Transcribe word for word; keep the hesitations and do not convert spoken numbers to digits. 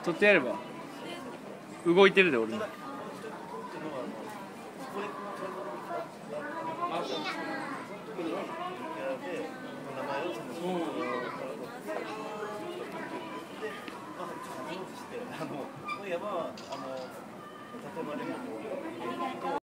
撮ってやれば動いてるで俺も。 あの山はあの建物